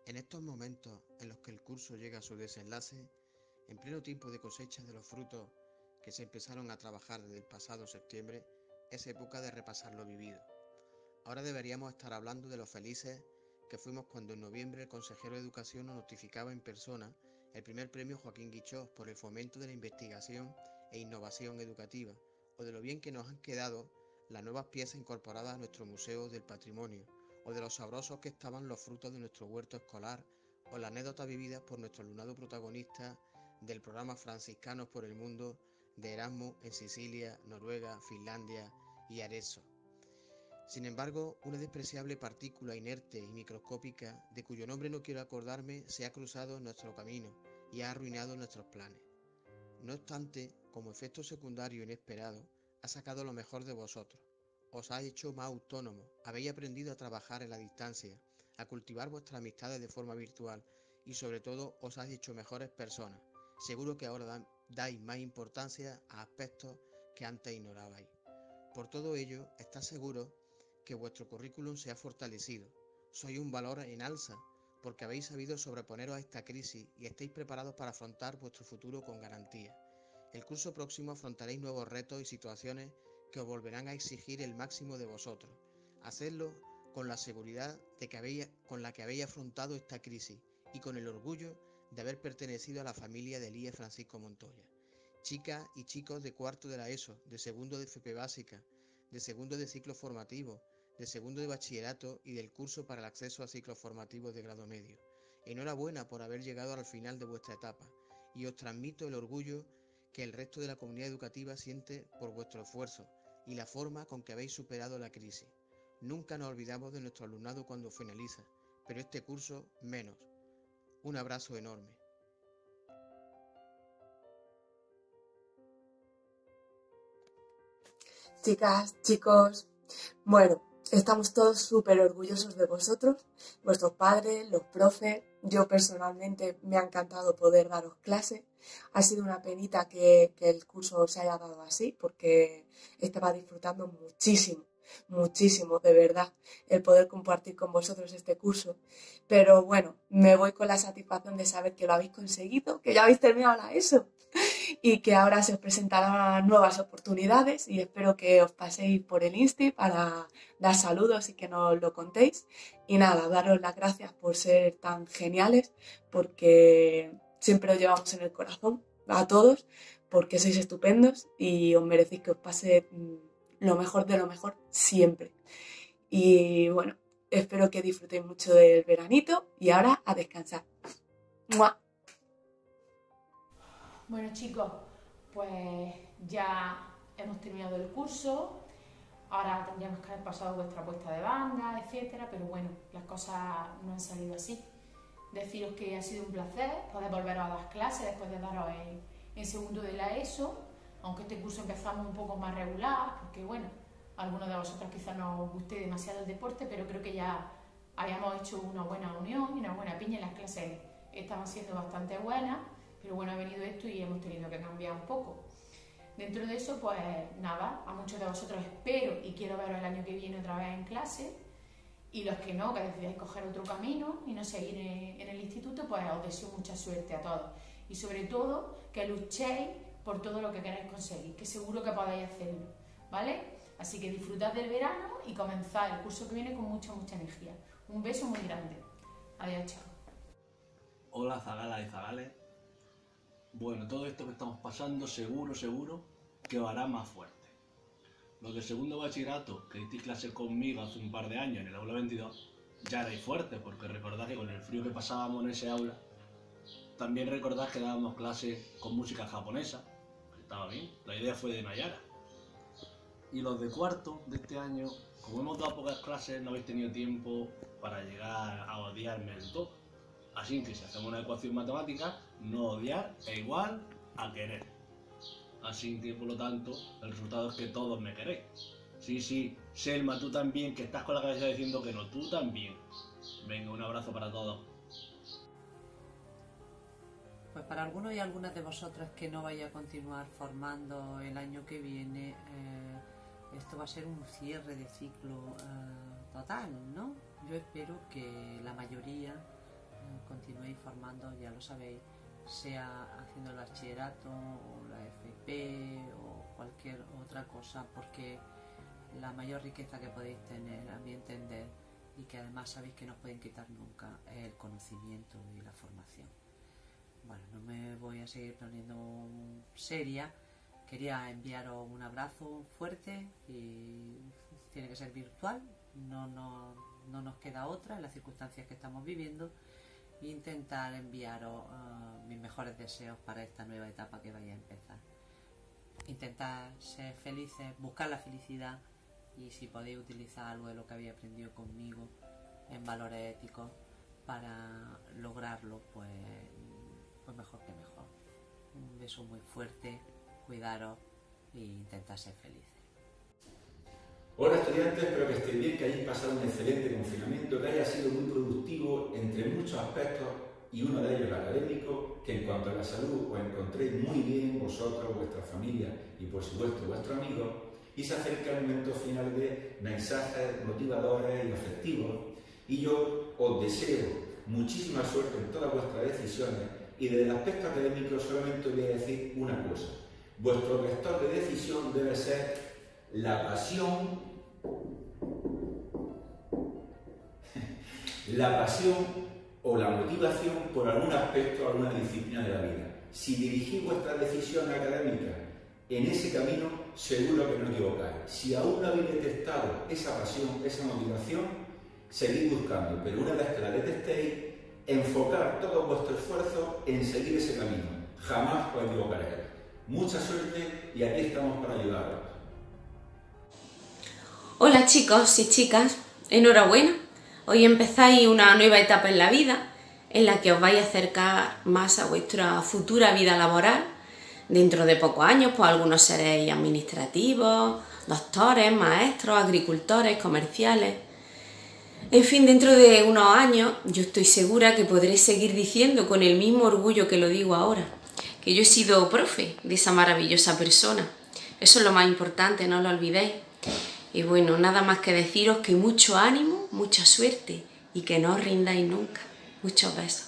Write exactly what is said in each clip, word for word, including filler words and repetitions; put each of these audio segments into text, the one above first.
En estos momentos en los que el curso llega a su desenlace, en pleno tiempo de cosecha de los frutos que se empezaron a trabajar desde el pasado septiembre, es época de repasar lo vivido. Ahora deberíamos estar hablando de lo felices que fuimos cuando en noviembre el consejero de Educación nos notificaba en persona el primer premio Joaquín Guichós por el fomento de la investigación e innovación educativa, o de lo bien que nos han quedado las nuevas piezas incorporadas a nuestro Museo del Patrimonio, o de los sabrosos que estaban los frutos de nuestro huerto escolar, o las anécdotas vividas por nuestro alumnado protagonista del programa Franciscanos por el Mundo de Erasmus en Sicilia, Noruega, Finlandia y Arezzo. Sin embargo, una despreciable partícula inerte y microscópica, de cuyo nombre no quiero acordarme, se ha cruzado en nuestro camino y ha arruinado nuestros planes. No obstante, como efecto secundario inesperado, ha sacado lo mejor de vosotros. Os ha hecho más autónomos, habéis aprendido a trabajar en la distancia, a cultivar vuestras amistades de forma virtual y sobre todo os ha hecho mejores personas. Seguro que ahora dais más importancia a aspectos que antes ignorabais. Por todo ello, estad seguros que vuestro currículum se ha fortalecido. Sois un valor en alza porque habéis sabido sobreponeros a esta crisis y estáis preparados para afrontar vuestro futuro con garantía. El curso próximo afrontaréis nuevos retos y situaciones que os volverán a exigir el máximo de vosotros. Hacedlo con la seguridad de que habéis, con la que habéis afrontado esta crisis y con el orgullo de haber pertenecido a la familia del I E Francisco Montoya. Chicas y chicos de cuarto de la ESO, de segundo de F P básica, de segundo de ciclo formativo, de segundo de bachillerato y del curso para el acceso a ciclos formativos de grado medio. Enhorabuena por haber llegado al final de vuestra etapa y os transmito el orgullo que el resto de la comunidad educativa siente por vuestro esfuerzo y la forma con que habéis superado la crisis. Nunca nos olvidamos de nuestro alumnado cuando finaliza, pero este curso menos. Un abrazo enorme. Chicas, chicos, bueno, estamos todos súper orgullosos de vosotros, vuestros padres, los profes. Yo personalmente me ha encantado poder daros clase. Ha sido una penita que, que el curso se haya dado así, porque estaba disfrutando muchísimo, muchísimo, de verdad, el poder compartir con vosotros este curso. Pero bueno, me voy con la satisfacción de saber que lo habéis conseguido, que ya habéis terminado la ESO y que ahora se os presentarán nuevas oportunidades y espero que os paséis por el Insti para dar saludos y que nos lo contéis. Y nada, daros las gracias por ser tan geniales, porque siempre os llevamos en el corazón a todos, porque sois estupendos y os merecéis que os pase lo mejor de lo mejor siempre. Y bueno, espero que disfrutéis mucho del veranito y ahora a descansar. ¡Mua! Bueno chicos, pues ya hemos terminado el curso, ahora tendríamos que haber pasado vuestra puesta de banda, etcétera, pero bueno, las cosas no han salido así. Deciros que ha sido un placer poder volveros a dar clases después de daros en, en segundo de la ESO, aunque este curso empezamos un poco más regular, porque bueno, a algunos de vosotros quizás no os guste demasiado el deporte, pero creo que ya habíamos hecho una buena unión y una buena piña, las clases estaban siendo bastante buenas. Pero bueno, ha venido esto y hemos tenido que cambiar un poco. Dentro de eso, pues nada, a muchos de vosotros espero y quiero veros el año que viene otra vez en clase. Y los que no, que decidáis coger otro camino y no seguir en, en el instituto, pues os deseo mucha suerte a todos. Y sobre todo, que luchéis por todo lo que queráis conseguir, que seguro que podéis hacerlo, ¿vale? Así que disfrutad del verano y comenzad el curso que viene con mucha, mucha energía. Un beso muy grande. Adiós, chicos. Hola, Zagala y Zagales. Bueno, todo esto que estamos pasando seguro, seguro que os hará más fuerte. Los de segundo bachillerato que disteis clase conmigo hace un par de años en el aula veintidós, ya erais fuertes, porque recordad que con el frío que pasábamos en ese aula, también recordad que dábamos clase con música japonesa, que estaba bien, la idea fue de Nayara. Y los de cuarto de este año, como hemos dado pocas clases, no habéis tenido tiempo para llegar a odiarme del todo. Así que si hacemos una ecuación matemática, no odiar es igual a querer. Así que por lo tanto, el resultado es que todos me queréis. Sí, sí, Selma, tú también, que estás con la cabeza diciendo que no, tú también. Venga, un abrazo para todos. Pues para algunos y algunas de vosotras que no vais a continuar formando el año que viene, eh, esto va a ser un cierre de ciclo eh, total, ¿no? Yo espero que la mayoría continuéis formando, ya lo sabéis, sea haciendo el bachillerato o la F P o cualquier otra cosa, porque la mayor riqueza que podéis tener, a mi entender, y que además sabéis que no os pueden quitar nunca, es el conocimiento y la formación. Bueno, no me voy a seguir poniendo seria. Quería enviaros un abrazo fuerte y tiene que ser virtual, no, no, no nos queda otra en las circunstancias que estamos viviendo. E intentar enviaros uh, mis mejores deseos para esta nueva etapa que vaya a empezar. Intentar ser felices, buscar la felicidad, y si podéis utilizar algo de lo que habéis aprendido conmigo en valores éticos para lograrlo, pues, pues mejor que mejor. Un beso muy fuerte. Cuidaros e intentad ser felices. Hola estudiantes, espero que estéis bien, que hayáis pasado un excelente confinamiento, que haya sido muy productivo entre muchos aspectos y uno de ellos el académico, que en cuanto a la salud os encontréis muy bien vosotros, vuestra familia y por supuesto vuestros amigos, y se acerca el momento final de mensajes motivadores y afectivos, y yo os deseo muchísima suerte en todas vuestras decisiones, y desde el aspecto académico solamente os voy a decir una cosa: vuestro vector de decisión debe ser la pasión, la pasión o la motivación por algún aspecto, alguna disciplina de la vida. Si dirigís vuestras decisiones académicas en ese camino, seguro que no equivocáis. Si aún no habéis detectado esa pasión, esa motivación, seguid buscando, pero una vez que la detectéis, enfocar todo vuestro esfuerzo en seguir ese camino. Jamás os equivocaréis. Mucha suerte y aquí estamos para ayudaros. Hola chicos y chicas, enhorabuena. Hoy empezáis una nueva etapa en la vida en la que os vais a acercar más a vuestra futura vida laboral. Dentro de pocos años, pues algunos seréis administrativos, doctores, maestros, agricultores, comerciales. En fin, dentro de unos años yo estoy segura que podréis seguir diciendo con el mismo orgullo que lo digo ahora, que yo he sido profe de esa maravillosa persona. Eso es lo más importante, no lo olvidéis. Y bueno, nada más que deciros que mucho ánimo, mucha suerte y que no os rindáis nunca. Muchos besos.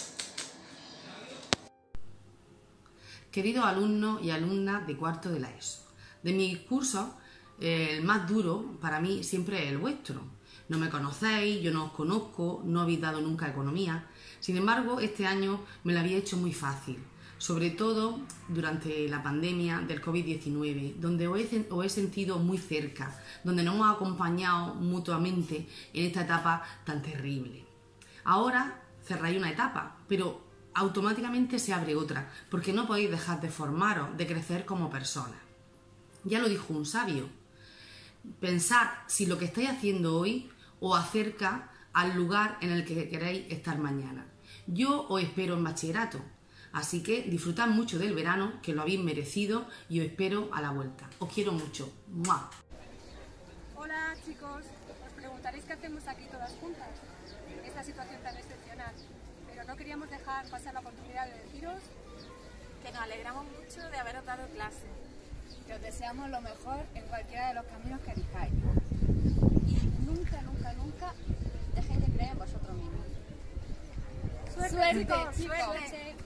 Queridos alumnos y alumnas de cuarto de la ESO, de mis cursos, el más duro para mí siempre es el vuestro. No me conocéis, yo no os conozco, no habéis dado nunca economía. Sin embargo, este año me lo había hecho muy fácil, sobre todo durante la pandemia del COVID diecinueve, donde os he, os he sentido muy cerca, donde nos hemos acompañado mutuamente en esta etapa tan terrible. Ahora cerráis una etapa, pero automáticamente se abre otra, porque no podéis dejar de formaros, de crecer como personas. Ya lo dijo un sabio: pensad si lo que estáis haciendo hoy os acerca al lugar en el que queréis estar mañana. Yo os espero en bachillerato, así que disfrutad mucho del verano, que lo habéis merecido, y os espero a la vuelta. Os quiero mucho. ¡Mua! Hola chicos, os preguntaréis qué hacemos aquí todas juntas en esta situación tan excepcional, pero no queríamos dejar pasar la oportunidad de deciros que nos alegramos mucho de haberos dado clase, que os deseamos lo mejor en cualquiera de los caminos que elijáis y nunca, nunca, nunca dejéis de creer en vosotros mismos. ¡Suerte, ¡Suerte, chicos! chicos! ¡Suerte!